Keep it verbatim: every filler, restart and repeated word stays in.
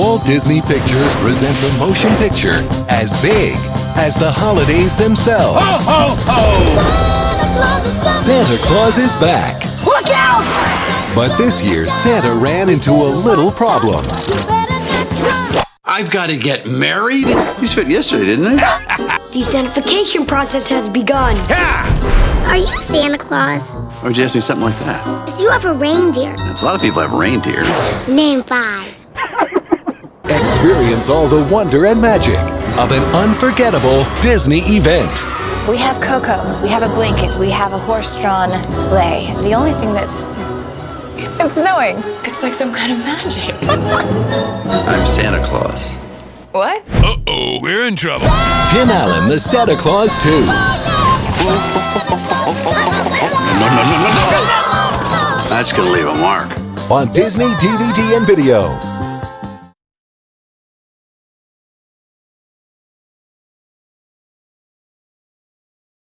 Walt Disney Pictures presents a motion picture as big as the holidays themselves. Ho, ho, ho! Santa Claus is back. Look out! But this year, Santa ran into a little problem. I've got to get married? He's fit yesterday, didn't he? The Santification process has begun. Yeah! Are you Santa Claus? Why would you ask me something like that? Because you have a reindeer. There's a lot of people have reindeer. Name five. Experience all the wonder and magic of an unforgettable Disney event. We have Coco, we have a blanket, we have a horse-drawn sleigh. The only thing that's... It's snowing. It's like some kind of magic. I'm Santa Claus. What? Uh-oh, we're in trouble. Tim Allen, the Santa Claus two. No, no, no, no, no! That's gonna leave a mark. On Disney D V D and video.